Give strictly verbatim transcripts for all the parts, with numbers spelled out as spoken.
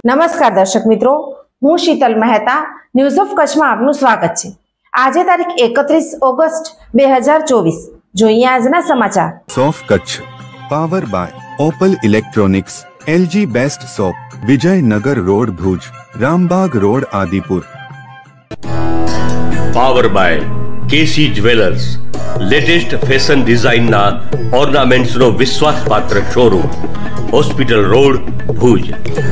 નમસ્કાર દર્શક મિત્રો, હું શીતલ મહેતા ન્યૂઝ ઓફ કચ્છમાં આપનું સ્વાગત છે। આજે તારીખ એકત્રીસ ઓગસ્ટ બે હજાર ચોવીસ। જોઈએ આજના સમાચાર। સોફ Kutch power by opal electronics, LG best shop, Vijaynagar road Bhuj, Rambag road Adipur. Power by KC jewellers, latest fashion ડિઝાઇનના ઓર્નામેન્ટ્સનો વિશ્વાસપાત્ર showroom, hospital road Bhuj.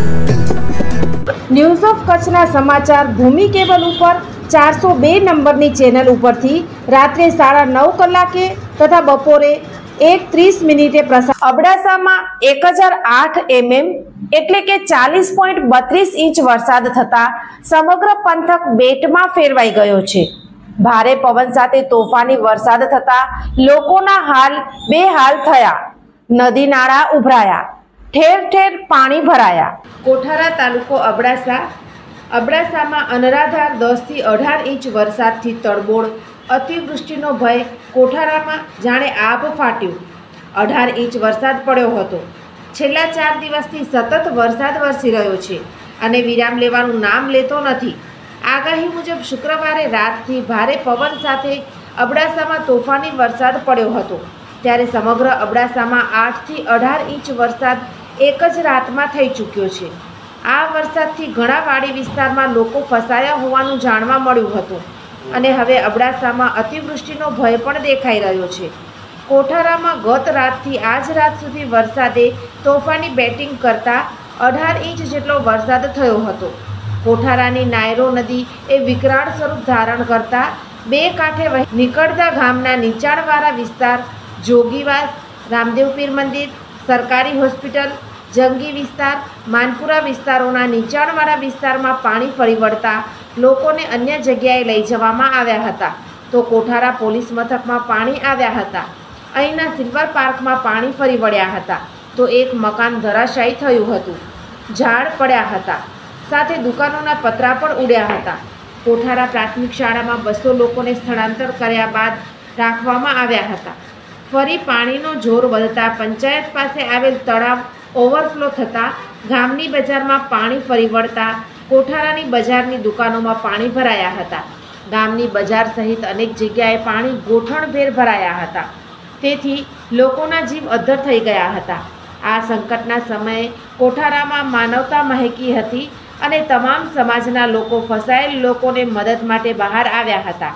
News of કચ્છના સમાચાર ભૂમિ કેબલ ઉપર ચારસો બે નંબરની ચેનલ ઉપરથી રાત્રે સાડા નવ કલાકે તથા બપોરે એક ત્રીસ મિનિટે પ્રસાર। અબડાસામાં એક હજાર આઠ એમએમ એટલે કે ચાલીસ પોઈન્ટ બત્રીસ ઇંચ વરસાદ થતા સમગ્ર પંથક બેટમાં ફેરવાઈ ગયો છે। ભારે પવન સાથે તોફાની વરસાદ થતા લોકોના હાલ બેહાલ થયા। નદી નાળા ઉભરાયા, ठेर ठेर पानी भराया। कोठारा तालुको अबड़ासा अबड़ासामां अनराधार दस थी अठार इंच वरसादथी तड़बोड़ अतिवृष्टिनो भय कोठारामां जाणे आब फाट्युं। अठार इंच वरसाद पड्यो हतो। छेल्ला चार दिवसथी सतत वरसाद वरसी रह्यो छे अने विराम लेवानुं नाम लेतो नथी। आगाही मुजब शुक्रवारे रातथी भारे पवन साथे अबड़ासामां तोफानी वरसाद पड्यो हतो। त्यारे समग्र अबड़ासामां आठ थी अठार इंच वरसाद एक ज रातमां थई चूक्यो छे। आ वरसादथी घणा वाड़ी विस्तारमां लोको फसाया होवानुं जाणवा मळ्युं हतुं अने हवे अबड़ासामां अतिवृष्टिनो भय पण देखाई रह्यो छे। कोठारामां गत रातथी आज रात सुधी वरसादे तोफानी बेटिंग करता अठार इंच जेटलो वरसाद थयो हतो। कोठारानी नायरो नदी ए विकराळ स्वरूप धारण करता बे कांठे वही निकळता गामना नीचाणवाळा विस्तार जोगीवास, रामदेव पीर मंदिर, सरकारी होस्पिटल, जंगी विस्तार, मानपुरा विस्तारोना नीचाणवाळा विस्तारमां पाणी फरी वळता लोकोने अन्य जग्याए लई जवामां आव्या हता। तो कोठारा पोलीस मथकमां पाणी आव्या हता। અહીંના સિલ્વર પાર્કમાં પાણી ફરી વળ્યા હતા તો એક મકાન ધરાશાયી થયું હતું। ઝાડ પડ્યા હતા, સાથે દુકાનોના પતરા પણ ઉડ્યા હતા। કોઠારા પ્રાથમિક શાળામાં બસો લોકોને સ્થળાંતર કર્યા બાદ રાખવામાં આવ્યા હતા। ફરી પાણીનો જોર વધતા પંચાયત પાસે આવેલ તળાવ ઓવરફ્લો થતાં ગામની બજારમાં પાણી ફરી વળતા કોઠારાની બજારની દુકાનોમાં પાણી ભરાયા હતા। ગામની બજાર સહિત અનેક જગ્યાએ પાણી ગોઠણભેર ભરાયા હતા, તેથી લોકોના જીવ અદ્ધર થઈ ગયા હતા। આ સંકટના સમયે કોઠારામાં માનવતા મહેકી હતી અને તમામ સમાજના લોકો ફસાયેલ લોકોને મદદ માટે બહાર આવ્યા હતા।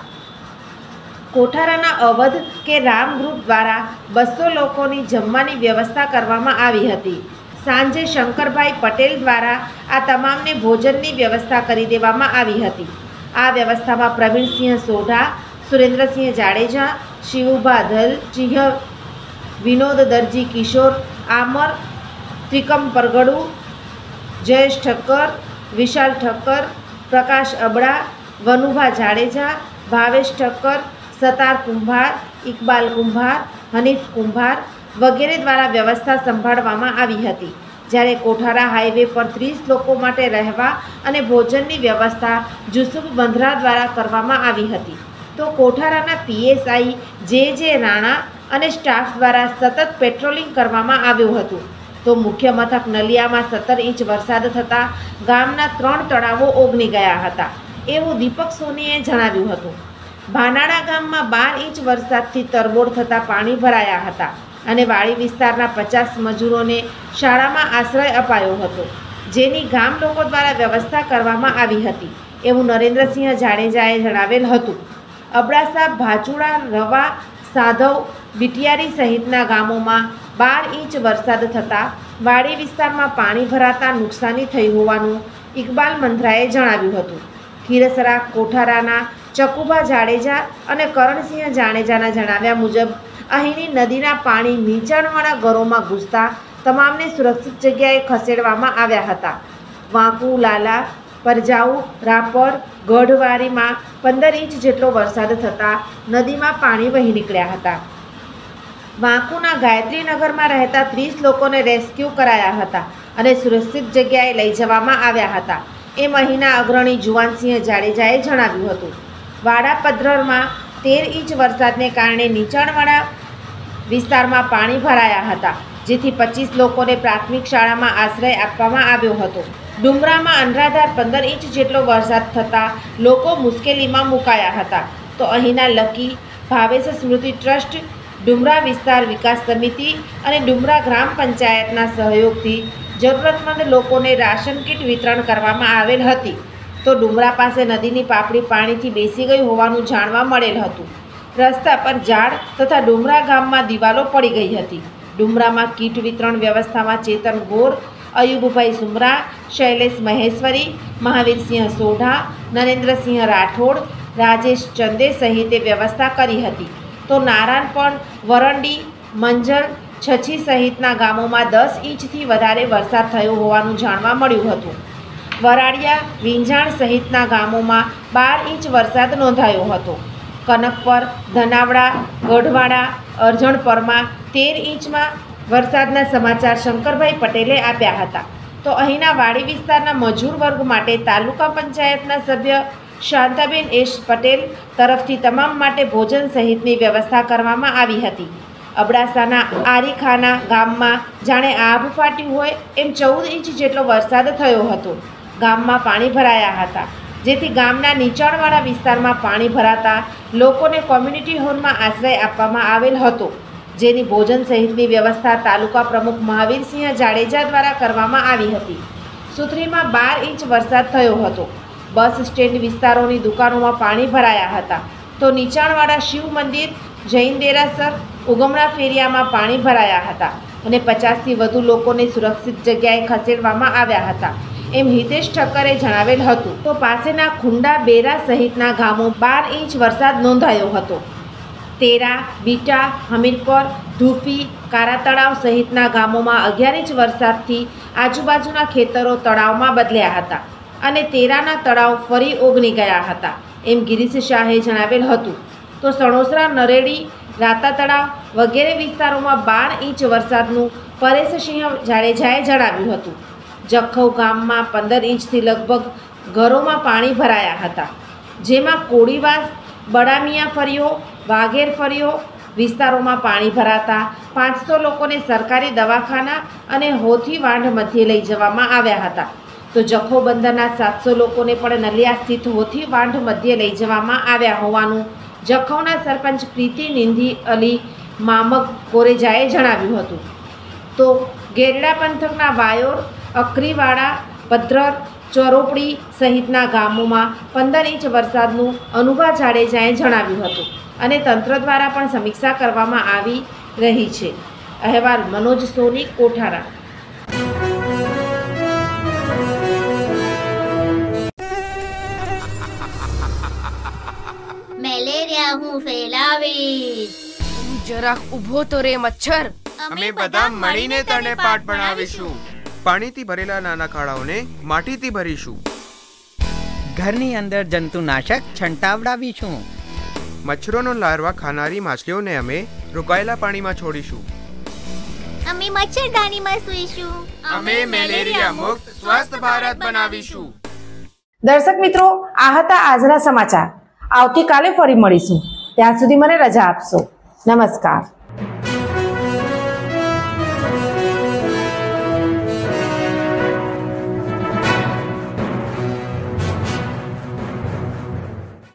कोठाराना अवध के राम ग्रुप द्वारा बसो लोकोनी जमवानी व्यवस्था करवामां आवी हती। सांजे शंकरभाई पटेल द्वारा आ तमामने भोजननी व्यवस्था करी देवामां आवी हती। आ व्यवस्थामां प्रवीण सिंह सोढा, सुरेन्द्र सिंह जाडेजा, शिवुभा धल, सिंह विनोद दर्जी, किशोर आमर, त्रिकम परगड़ू, जयेश ठक्कर, विशाल ठक्कर, प्रकाश अबड़ा, वनुभा जाडेजा, भावेश ठक्कर, सतार कुंभार, इकबाल कुंभार, हनीफ कुंभार वगैरह द्वारा व्यवस्था संभाळवामां आवी हती। ज्यारे कोठारा हाईवे पर तीस लोको माटे रहवा अने भोजननी व्यवस्था जुसुफ बंधरा द्वारा करवामां आवी हती। तो कोठाराना पीएसआई जे जे राणा अने स्टाफ द्वारा सतत पेट्रोलिंग करवामां आव्युं हतुं। तो मुख्य मथक नलियामां सत्तर इंच वरसाद थता गामना त्रण तळावो ओगनी गया हता एवुं दीपक सोनीए जणाव्युं हतुं। भानाड़ा गाममां बार इंच वरसादथी तरबोड़ थता पाणी भराया हता अने वाड़ी विस्तारना पचास मजूरोने शाळामां आश्रय अपायो हतो, जेनी गाम लोको द्वारा व्यवस्था करवामां आवी हती एवुं नरेन्द्रसिंह जाडेजाए जणावेल हतुं। अबड़ासा, भाचुड़ा, रवा, साधव, बिटियारी सहितना गामोमां बार इंच वरसाद थता वाड़ी विस्तारमां पाणी भराता नुकसानी थई होवानुं इकबाल मंधराए जणाव्युं हतुं। खीरसरा कोठाराना चकुभा जाडेजा अने करणसिंह जाडेजाना जणाव्या मुजब અહીંની નદીના પાણી નીચાણવાળા ઘરોમાં ઘૂસતા તમામને સુરક્ષિત જગ્યાએ ખસેડવામાં આવ્યા હતા। વાંકુ, લાલા, પરજાઉ, રાપર, ગઢવારીમાં પંદર ઇંચ જેટલો વરસાદ થતાં નદીમાં પાણી વહી નીકળ્યા હતા। વાંકુના ગાયત્રીનગરમાં રહેતા ત્રીસ લોકોને રેસ્ક્યુ કરાયા હતા અને સુરક્ષિત જગ્યાએ લઈ જવામાં આવ્યા હતા એમ અહીંના અગ્રણી જુવાનસિંહ જાડેજાએ જણાવ્યું હતું। વાડાપદ્ધરમાં તેર इंच वरसादने कारणे नीचाणवाळा विस्तारमां पाणी भराया हता। જેથી પચીસ લોકોને પ્રાથમિક શાળામાં આશ્રય આપવામાં આવ્યો હતો. ડુમરામાં અનરાધાર પંદર ઇંચ જેટલો વરસાદ થતાં લોકો મુશ્કેલીમાં મુકાયા હતા. તો અહીંના લકી ભાવેશ સ્મૃતિ ટ્રસ્ટ, ડુમરા વિસ્તાર વિકાસ સમિતિ અને ડુમરા ગ્રામ પંચાયતના સહયોગથી જરૂરતમંદ લોકોને રાશન કીટ વિતરણ કરવામાં આવેલ હતી. તો ડુમરા પાસે નદીની પાપડી પાણીથી બેસી ગઈ હોવાનું જાણવા મળેલ હતું. રસ્તા પર ઝાડ તથા ડુમરા ગામમાં દિવાલો પડી ગઈ હતી. ડુમરામાં કીટ વિતરણ વ્યવસ્થામાં ચેતન ગોર, અયુબભાઈ સુમરા, શૈલેષ મહેશ્વરી, મહાવીરસિંહ સોઢા, નરેન્દ્રસિંહ રાઠોડ, રાજેશ ચંદે સહિતે વ્યવસ્થા કરી હતી. તો નારાયણપણ, વરંડી, મંજલ, છછી સહિતના ગામોમાં દસ ઇંચથી વધારે વરસાદ થયો હોવાનું જાણવા મળ્યું હતું. વરાડિયા, વિંજાણ સહિતના ગામોમાં બાર ઇંચ વરસાદ નોંધાયો હતો. કનકપર, ધનાવડા, ગઢવાડા, અરજણપરમાં તેર ઇંચમાં વરસાદના સમાચાર શંકરભાઈ પટેલે આપ્યા હતા. તો અહીંના વાડી વિસ્તારના મજૂર વર્ગ માટે તાલુકા પંચાયતના સભ્ય શાંતાબેન એસ પટેલ તરફથી તમામ માટે ભોજન સહિતની વ્યવસ્થા કરવામાં આવી હતી. અબડાસાના આરીખાના ગામમાં જાણે આભ ફાટ્યું હોય એમ ચૌદ ઇંચ જેટલો વરસાદ થયો હતો. ગામમાં પાણી ભરાયા હતા, જેથી ગામના નીચાણવાળા વિસ્તારમાં પાણી ભરાતા લોકોને કોમ્યુનિટી હોલમાં આશ્રય આપવામાં આવેલ હતો, જેની ભોજન સહિતની વ્યવસ્થા તાલુકા પ્રમુખ મહાવીરસિંહ જાડેજા દ્વારા કરવામાં આવી હતી. સુથરીમાં બાર ઇંચ વરસાદ થયો હતો. બસ સ્ટેન્ડ વિસ્તારોની દુકાનોમાં પાણી ભરાયા હતા. તો નીચાણવાળા શિવ મંદિર, જૈન દેરાસર, ઉગમણા ફેરિયામાં પાણી ભરાયા હતા અને પચાસથી વધુ લોકોને સુરક્ષિત જગ્યાએ ખસેડવામાં આવ્યા હતા એમ હિતેશ ઠક્કરે જણાવેલ હતું. તો પાસેના ખુંડા, બેરા સહિતના ગામો બાર ઇંચ વરસાદ નોંધાયો હતો. તેરા, બીટા, હમીરપર, ધૂફી, કારા તળાવ સહિતના ગામોમાં અગિયાર ઇંચ વરસાદથી આજુબાજુના ખેતરો તળાવમાં બદલ્યા હતા અને તેરાના તળાવ ફરી ઓગની ગયા હતા એમ ગિરીશ શાહે જણાવેલ હતું. તો સણોસરા, નરેડી, રાતા તળાવ વગેરે વિસ્તારોમાં બાર ઇંચ વરસાદનું પરેશસિંહ જાડેજાએ જણાવ્યું હતું. જખૌ ગામમાં પંદર ઇંચથી લગભગ ઘરોમાં પાણી ભરાયા હતા, જેમાં કોળીવાસ, બડામિયા ફળીઓ, વાઘેર ફળીઓ વિસ્તારોમાં પાણી ભરાતા પાંચસો લોકોને સરકારી દવાખાના અને હોથી વાંઢ મધ્યે લઈ જવામાં આવ્યા હતા. તો જખૌ બંદરના સાતસો લોકોને પણ નલિયા સ્થિત હોથી વાંઢ મધ્યે લઈ જવામાં આવ્યા હોવાનું જખૌના સરપંચ પ્રીતિ નિંધી અલી મામક કોરેજાએ જણાવ્યું હતું. તો ગેરડા પંથકના વાયોર, અકરીવાડા, પદ્ધર, ચોરોપડી સહિતના ગામોમાં પંદર ઇંચ વરસાદનું અનુભા જાડેજાએ જણાવ્યું હતું અને તંત્ર દ્વારા પણ સમીક્ષા કરવામાં આવી રહી છે. અહેવાલ મનોજ સોની, કોઠારા. મેલેરિયા હું ફેલાવીશ. જરાક ઊભો તો રે મચ્છર. અમે બધા મળીને તને પાઠ ભણાવીશું. પાણીથી ભરેલા નાના ખાડાઓને માટીથી ભરીશું. ઘરની અંદર જંતુનાશક છંટાવડાવીશું. મચ્છરોનો લાર્વા ખાનારી માછલીઓને અમે રોકાયેલા પાણીમાં છોડીશું. અમે મચ્છરદાનીમાં સૂઈશું. અમે મેલેરિયા મુક્ત સ્વસ્થ ભારત બનાવીશું. દર્શક મિત્રો, આ હતા આજના સમાચાર. આવતીકાલે ફરી મળીશું. ત્યાં સુધી મને રજા આપશો. નમસ્કાર.